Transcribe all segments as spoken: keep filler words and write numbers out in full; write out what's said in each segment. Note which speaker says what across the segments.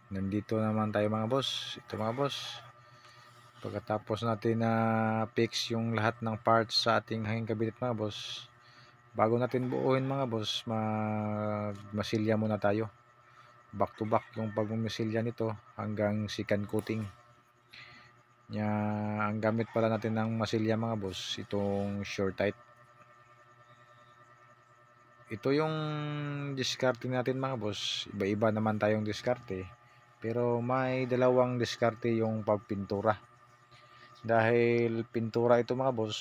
Speaker 1: Nandito naman tayo mga boss. Ito mga boss, pagkatapos natin na fix yung lahat ng parts sa ating hanging cabinet mga boss, bago natin buuin mga boss, magmasilya muna tayo. Back to back yung pagmamasilya nito hanggang second coating nya. Ang gamit pala natin ng masilya mga boss, itong Shortite. Ito yung diskarte natin mga boss. Iba-iba naman tayong diskarte, pero may dalawang diskarte yung pagpintura. Dahil pintura ito mga boss,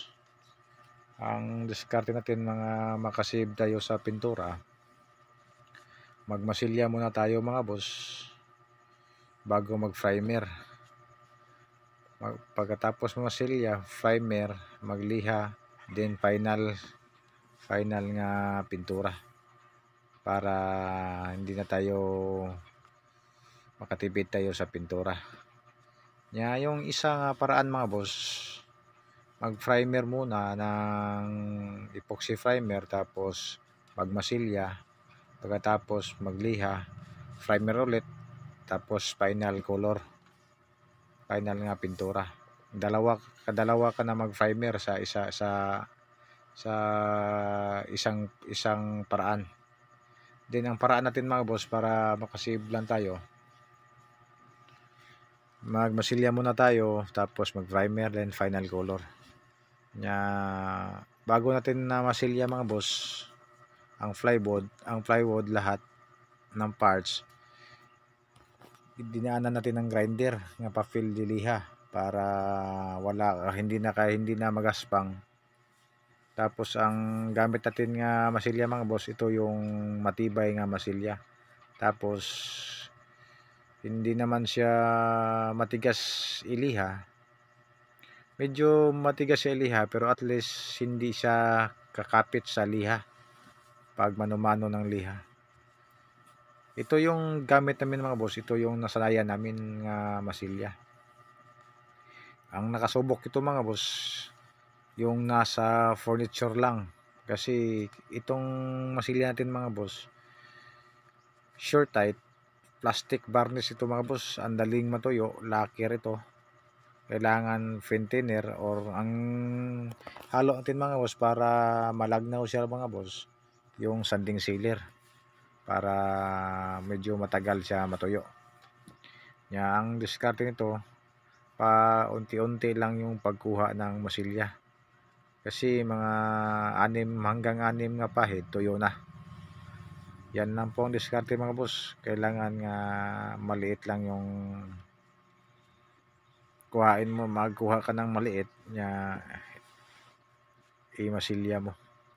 Speaker 1: ang diskarte natin mga makasave tayo sa pintura, magmasilya muna tayo mga boss bago mag primer. Pagkatapos masilya, primer, magliha, then final final nga pintura para hindi na tayo makatipid tayo sa pintura nya. Yung isang paraan mga boss, mag primer muna ng epoxy primer, tapos magmasilya, pagkatapos magliha, primer ulit, tapos final color, final nga pintura. Dalawa kadalawa ka na mag primer sa isa sa sa isang isang paraan. Then ang paraan natin mga boss para makasave lang tayo, magmasilya muna tayo, tapos mag primer, then final color nya. Bago natin na masilya mga boss ang plywood, ang plywood lahat ng parts, dinaanan natin ng grinder nga pa-fill diliha para wala hindi na kaya hindi na magaspang. Tapos ang gamit natin nga masilya mga boss, ito yung matibay nga masilya. Tapos hindi naman siya matigas iliha, medyo matigas siya iliha, pero at least hindi siya kakapit sa liha pag manumano ng liha. Ito yung gamit namin mga boss, ito yung nasanayan namin nga masilya. Ang nakasubok ito mga boss, yung nasa furniture lang, kasi itong masilya natin mga boss, Shortite plastic varnish ito mga boss, ang daling matuyo, lacquer ito, kailangan paint thinner or ang halo natin mga boss para malagnaw siya mga boss, yung sanding sealer, para medyo matagal siya matuyo nya. Ang diskarte nito, pa unti-unti lang yung pagkuha ng masilya, kasi mga anim hanggang anim nga pahid tuyo na. Yan lang po ang diskarte mga boss, kailangan nga maliit lang yung kuhain mo, magkuha ka ng maliit nya i-masilya mo.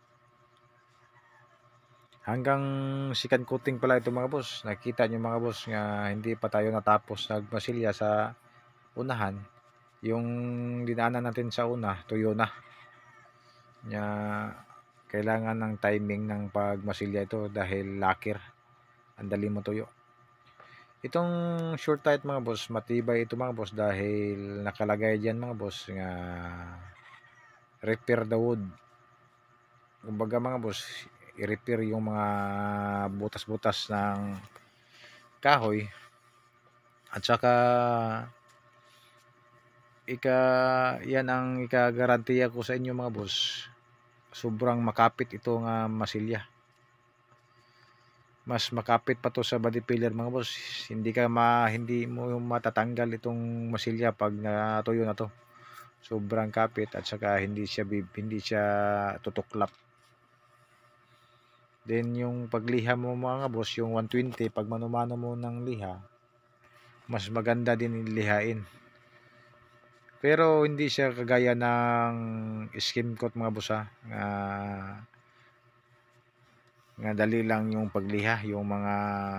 Speaker 1: Hanggang second coating pala ito mga boss. Nakita nyo mga boss nga hindi pa tayo natapos nagmasilya sa unahan. Yung dinaanan natin sa una, tuyo na nya. Kailangan ng timing ng pagmasilya ito dahil lacquer, ang dali mo tuyo. Itong Shortite mga boss, matibay ito mga boss dahil nakalagay dyan mga boss nga repair the wood. Kumbaga mga boss, i-repair yung mga butas-butas ng kahoy, at saka ika yan ang ikagarantiya ko sa inyo mga boss, sobrang makapit ito nga masilya. Mas makapit pa to sa body filler mga boss, hindi ka ma, hindi mo matatanggal itong masilya pag natuyo na to. Sobrang kapit, at saka hindi siya hindi siya tutuklap. Then yung pagliha mo mga boss, yung one twenty, pag manumano mo ng liha, mas maganda din ilihain. Pero hindi siya kagaya ng skim coat mga boss ha, nga, nga dali lang yung pagliha, yung mga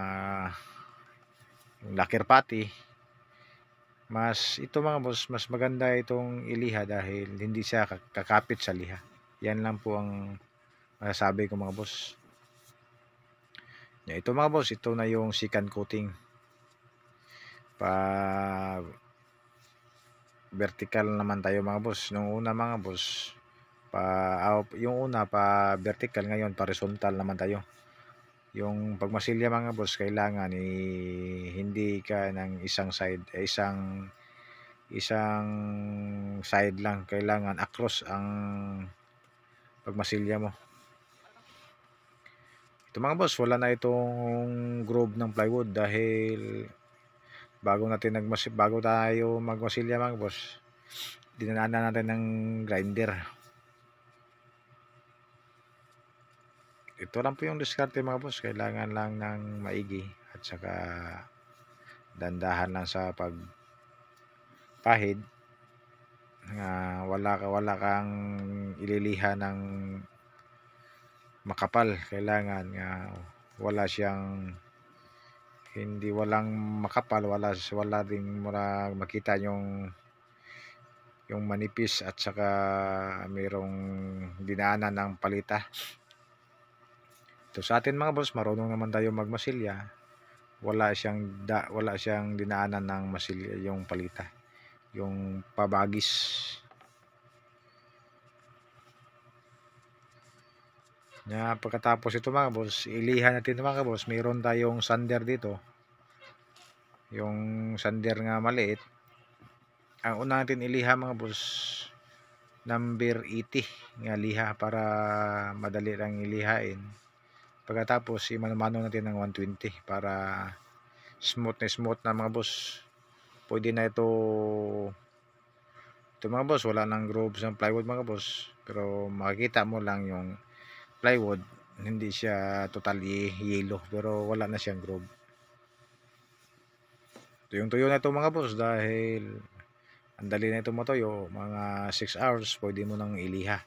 Speaker 1: yung lacquer putty. Mas ito mga boss, mas maganda itong iliha dahil hindi siya kakapit sa liha. Yan lang po ang masasabi ko mga boss. Ito mga boss, ito na yung second coating. Pa vertical naman tayo mga boss. Nung una mga boss, pa uh, yung una pa vertical, ngayon pa horizontal naman tayo. Yung pagmasilya mga boss, kailangan eh, hindi ka ng isang side, eh, isang isang side lang, kailangan across ang pagmasilya mo. Ito mga boss, wala na itong groove ng plywood dahil bago natin nagmas bago tayo magmasilya mga boss, dinaanan natin ng grinder. Ito lang po yung diskarte mga boss, kailangan lang ng maigi at saka dandahan lang sa pagpahid, nga wala ka wala kang ililiha ng makapal, kailangan nga wala siyang hindi walang makapal, wala wala ding mura makita yung yung manipis at saka mayroong dinaanan ng palita. Ito sa atin mga boss, marunong naman tayo magmasilya, wala siyang da, wala siyang dinaanan ng masilya yung palita, yung pabagis. Na pagkatapos ito mga boss, ilihan natin ito mga boss, mayroon tayong sander dito, yung sander nga maliit. Ang una natin iliha mga boss, number eighty nga liha para madali lang ilihain. Pagkatapos imanumano natin ng one twenty para smooth na smooth na mga boss. Pwede na ito ito mga boss, wala nang grooves ng plywood mga boss, pero makikita mo lang yung plywood, hindi siya totally yellow pero wala na siyang groove. Tuyong tuyo na ito mga boss dahil ang dali na ito matuyo, mga six hours pwede mo nang iliha.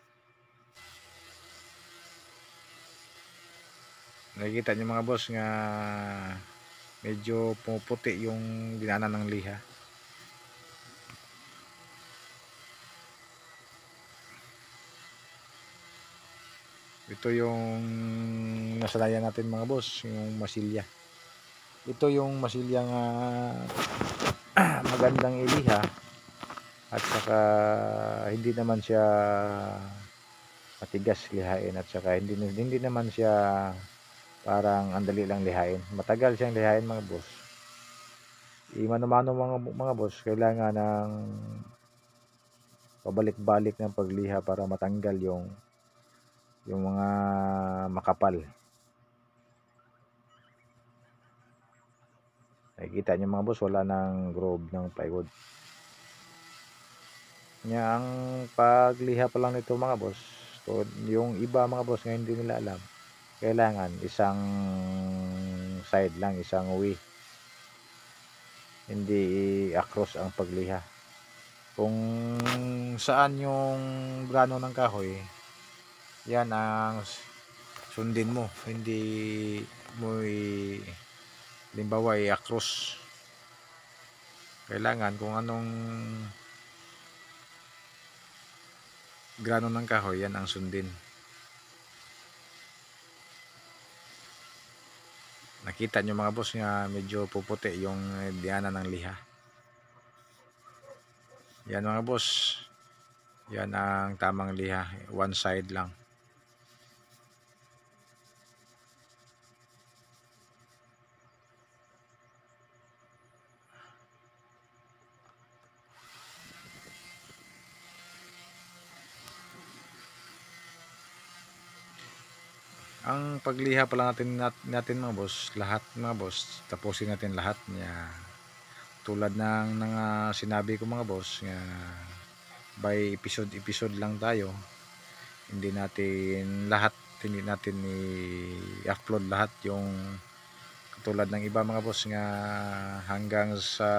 Speaker 1: Nakikita nyo mga boss nga medyo pumuputi yung dinaanan ng liha. Ito yung nasanayan natin mga boss, yung masilya. Ito yung masilya nga magandang iliha at saka hindi naman siya matigas lihain at saka hindi, hindi naman siya parang andali lang lihain, matagal siyang lihain mga boss. Imano-mano mga, mga boss, kailangan ng pabalik-balik ng pagliha para matanggal yung yung mga makapal. Nakikita nyo mga boss, wala nang groove ng plywood. Nya ang pagliha pa lang nito mga boss, so, yung iba mga boss nga hindi nila alam, kailangan isang side lang, isang way, hindi across ang pagliha. Kung saan yung grano ng kahoy, yan ang sundin mo, hindi mo halimbawa i-across. Kailangan kung anong grano ng kahoy, yan ang sundin. Nakita nyo mga boss nga medyo puputi yung diana ng liha. Yan mga boss, yan ang tamang liha, one side lang. Ang pagliha pala natin natin mga boss, lahat mga boss, tapusin natin lahat niya. Tulad ng mga sinabi ko mga boss, nga by episode episode lang tayo. Hindi natin lahat, hindi natin i-upload lahat yung katulad ng iba mga boss nga hanggang sa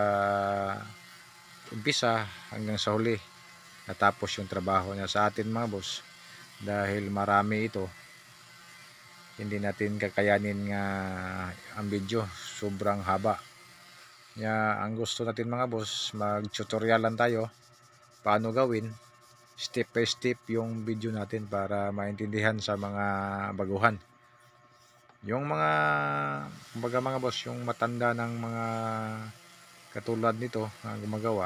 Speaker 1: umpisa hanggang sa huli natapos yung trabaho niya. Sa atin mga boss, dahil marami ito, hindi natin kakayanin nga ang video, sobrang haba. Kaya ang gusto natin mga boss, mag tutorial lang tayo paano gawin step by step yung video natin para maintindihan sa mga baguhan. Yung mga kumbaga mga boss, yung matanda ng mga katulad nito na gumagawa,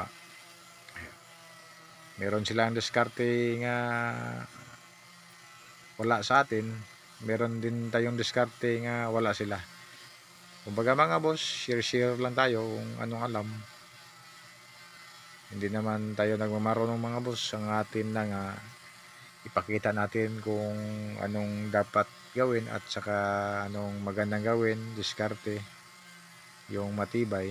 Speaker 1: meron silang diskarte nga wala sa atin. meron din tayong diskarte nga wala sila. Kumbaga mga boss, share-share lang tayo kung anong alam. Hindi naman tayo nagmamarunong mga boss. Ang atin lang uh, ipakita natin kung anong dapat gawin at saka anong magandang gawin, diskarte, yung matibay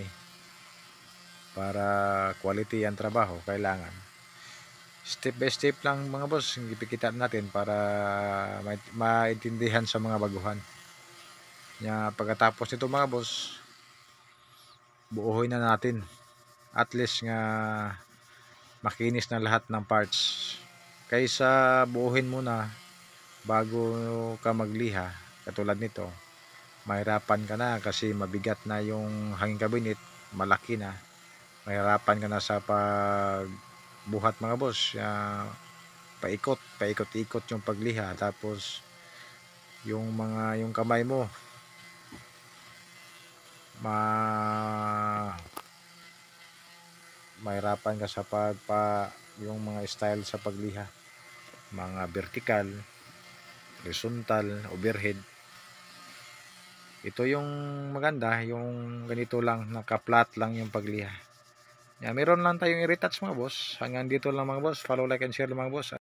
Speaker 1: para quality ang trabaho kailangan. Step by step lang mga boss, hindi ipikita natin para maintindihan sa mga baguhan. Ya, pagkatapos nito mga boss, buuhin na natin. At least nga makinis na lahat ng parts. Kaysa buuhin muna bago ka magliha, katulad nito, mahirapan ka na kasi mabigat na yung hanging cabinet, malaki na. Mahirapan ka na sa pagbuhat mga boss. Ya, paikot, paikot-ikot yung pagliha. Tapos yung mga yung kamay mo ma mahirapan ka sa pagpa yung mga style sa pagliha, mga vertical, horizontal, overhead. Ito yung maganda, yung ganito lang, naka-flat lang yung pagliha. Yeah, meron lang tayong i-retouch mga boss. Hanggang dito lang mga boss. Follow, like, and share mga boss.